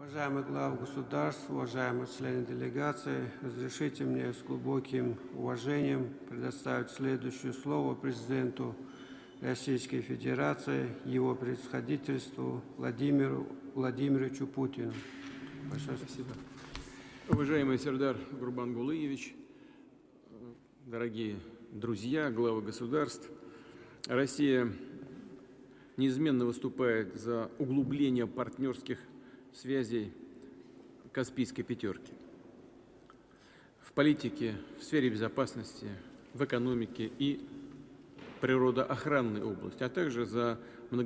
Уважаемый глава государств, уважаемые члены делегации, разрешите мне с глубоким уважением предоставить следующее слово президенту Российской Федерации, его превосходительству Владимиру Владимировичу Путину. Большое спасибо. Уважаемый Сердар Гурбангулыевич, дорогие друзья, главы государств, Россия неизменно выступает за углубление партнерских связей Каспийской пятерки в политике, в сфере безопасности, в экономике и природоохранной области, а также за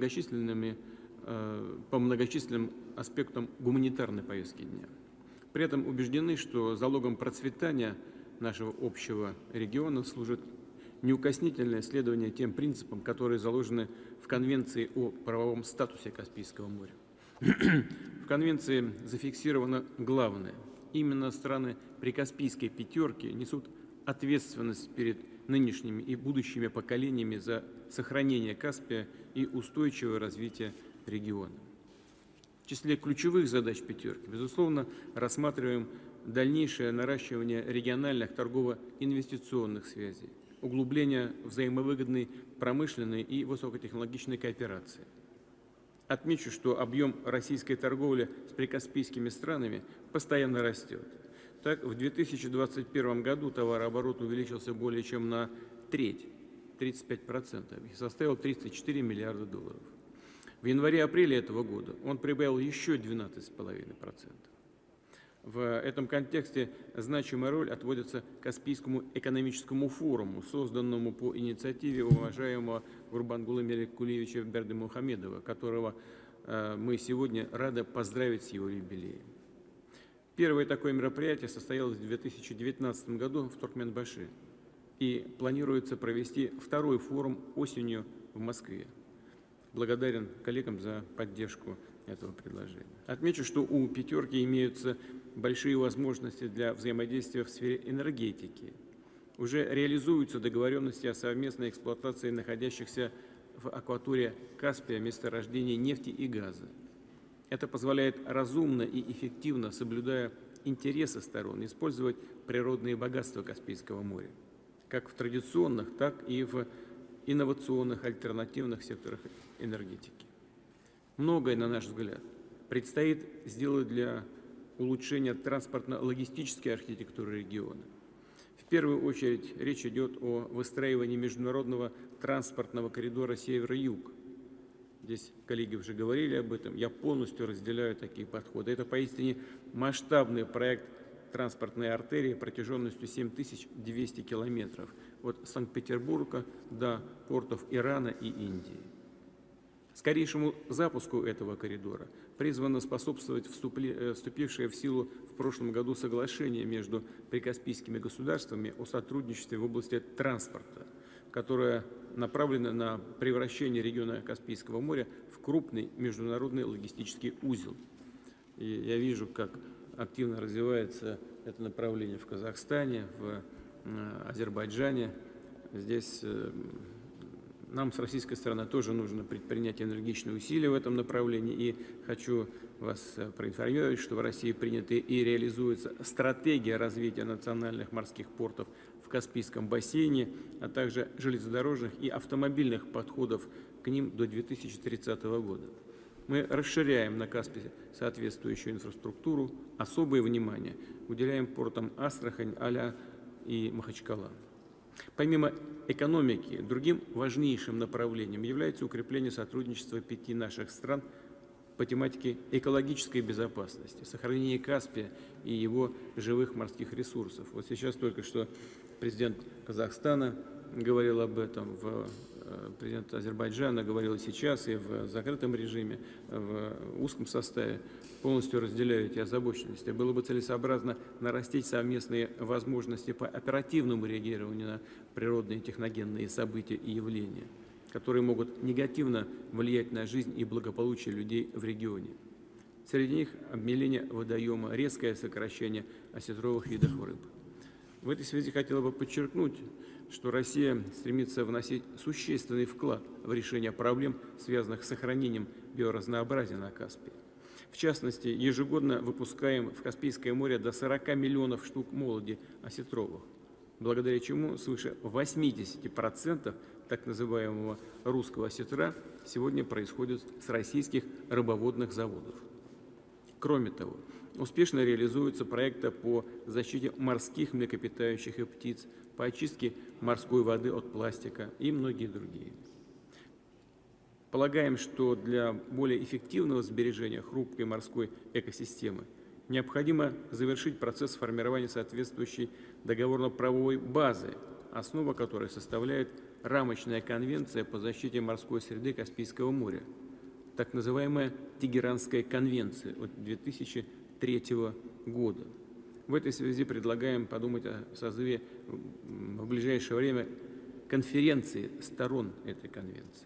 по многочисленным аспектам гуманитарной повестки дня. При этом убеждены, что залогом процветания нашего общего региона служит неукоснительное следование тем принципам, которые заложены в Конвенции о правовом статусе Каспийского моря. В Конвенции зафиксировано главное. Именно страны Прикаспийской пятерки несут ответственность перед нынешними и будущими поколениями за сохранение Каспия и устойчивое развитие региона. В числе ключевых задач пятерки, безусловно, рассматриваем дальнейшее наращивание региональных торгово-инвестиционных связей, углубление взаимовыгодной промышленной и высокотехнологичной кооперации. Отмечу, что объем российской торговли с прикаспийскими странами постоянно растет. Так, в 2021 году товарооборот увеличился более чем на треть, 35%, и составил 304 миллиарда долларов. В январе-апреле этого года он прибавил еще 12,5%. В этом контексте значимая роль отводится Каспийскому экономическому форуму, созданному по инициативе уважаемого Гурбангулы Мерекулиевича Бердымухамедова, которого мы сегодня рады поздравить с его юбилеем. Первое такое мероприятие состоялось в 2019 году в Туркменбаши, и планируется провести второй форум осенью в Москве. Благодарен коллегам за поддержку этого предложения. Отмечу, что у пятерки имеются большие возможности для взаимодействия в сфере энергетики. Уже реализуются договоренности о совместной эксплуатации находящихся в акватории Каспия месторождений нефти и газа. Это позволяет разумно и эффективно, соблюдая интересы сторон, использовать природные богатства Каспийского моря, как в традиционных, так и в инновационных альтернативных секторах энергетики. Многое, на наш взгляд, предстоит сделать для улучшения транспортно-логистической архитектуры региона. В первую очередь речь идет о выстраивании международного транспортного коридора север-юг. Здесь коллеги уже говорили об этом, я полностью разделяю такие подходы. Это поистине масштабный проект транспортной артерии протяженностью 7200 километров от Санкт-Петербурга до портов Ирана и Индии. Скорейшему запуску этого коридора призвано способствовать вступившее в силу в прошлом году соглашение между прикаспийскими государствами о сотрудничестве в области транспорта, которое направлено на превращение региона Каспийского моря в крупный международный логистический узел. И я вижу, как активно развивается это направление в Казахстане, в Азербайджане. Здесь нам с российской стороны тоже нужно предпринять энергичные усилия в этом направлении. И хочу вас проинформировать, что в России принята и реализуется стратегия развития национальных морских портов в Каспийском бассейне, а также железнодорожных и автомобильных подходов к ним до 2030 года. Мы расширяем на Каспии соответствующую инфраструктуру, особое внимание уделяем портам Астрахань, Аля и Махачкала. Помимо экономики, другим важнейшим направлением является укрепление сотрудничества 5 наших стран по тематике экологической безопасности, сохранения Каспия и его живых морских ресурсов. Вот сейчас только что президент Казахстана говорил об этом, президент Азербайджана говорил и сейчас, и в закрытом режиме, в узком составе. Полностью разделяю эти озабоченности. Было бы целесообразно нарастить совместные возможности по оперативному реагированию на природные техногенные события и явления, которые могут негативно влиять на жизнь и благополучие людей в регионе. Среди них обмеление водоема, резкое сокращение осетровых видов рыб. В этой связи хотела бы подчеркнуть, что Россия стремится вносить существенный вклад в решение проблем, связанных с сохранением биоразнообразия на Каспии. В частности, ежегодно выпускаем в Каспийское море до 40 миллионов штук молоди осетровых, благодаря чему свыше 80% так называемого русского осетра сегодня происходит с российских рыбоводных заводов. Кроме того, успешно реализуются проекты по защите морских млекопитающих и птиц, по очистке морской воды от пластика и многие другие. Полагаем, что для более эффективного сбережения хрупкой морской экосистемы необходимо завершить процесс формирования соответствующей договорно-правовой базы, основа которой составляет рамочная конвенция по защите морской среды Каспийского моря, так называемая Тегеранская конвенция от 2003 года. В этой связи предлагаем подумать о созыве в ближайшее время конференции сторон этой конвенции.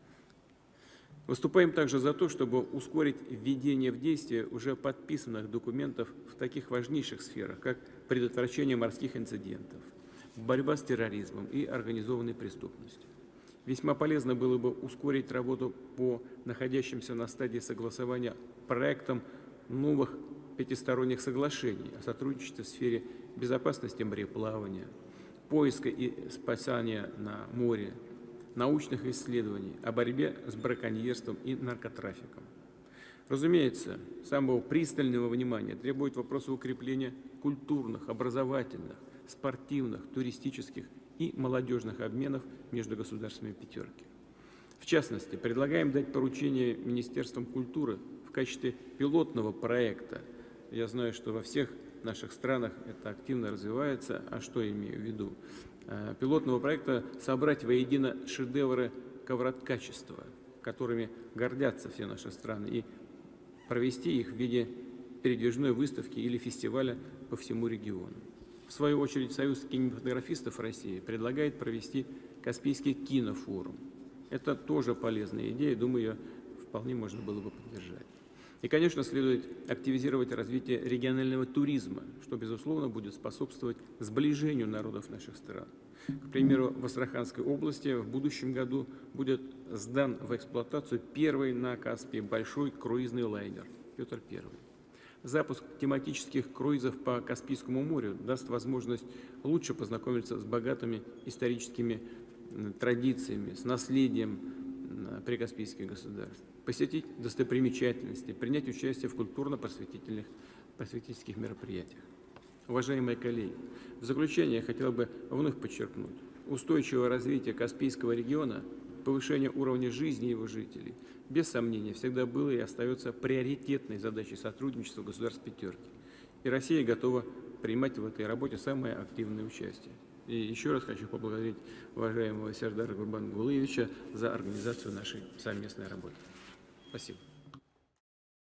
Выступаем также за то, чтобы ускорить введение в действие уже подписанных документов в таких важнейших сферах, как предотвращение морских инцидентов, борьба с терроризмом и организованной преступностью. Весьма полезно было бы ускорить работу по находящимся на стадии согласования проектам новых пятисторонних соглашений о сотрудничестве в сфере безопасности мореплавания, поиска и спасания на море, научных исследований, о борьбе с браконьерством и наркотрафиком. Разумеется, самого пристального внимания требует вопрос укрепления культурных, образовательных, спортивных, туристических и молодежных обменов между государствами «пятерки». В частности, предлагаем дать поручение Министерствам культуры в качестве пилотного проекта. Я знаю, что во всех наших странах это активно развивается. А что я имею в виду? Пилотного проекта собрать воедино шедевры ковроткачества, которыми гордятся все наши страны, и провести их в виде передвижной выставки или фестиваля по всему региону. В свою очередь, Союз кинематографистов России предлагает провести Каспийский кинофорум. Это тоже полезная идея, думаю, ее вполне можно было бы поддержать. И, конечно, следует активизировать развитие регионального туризма, что, безусловно, будет способствовать сближению народов наших стран. К примеру, в Астраханской области в будущем году будет сдан в эксплуатацию первый на Каспии большой круизный лайнер «Петр I». Запуск тематических круизов по Каспийскому морю даст возможность лучше познакомиться с богатыми историческими традициями, с наследием прикаспийских государств, посетить достопримечательности, принять участие в культурно-просветительских мероприятиях. Уважаемые коллеги, в заключение я хотел бы вновь подчеркнуть: устойчивое развитие Каспийского региона, повышение уровня жизни его жителей, без сомнения, всегда было и остается приоритетной задачей сотрудничества государств «пятерки». И Россия готова принимать в этой работе самое активное участие. И еще раз хочу поблагодарить уважаемого Сардара Гурбангулыевича за организацию нашей совместной работы. Спасибо.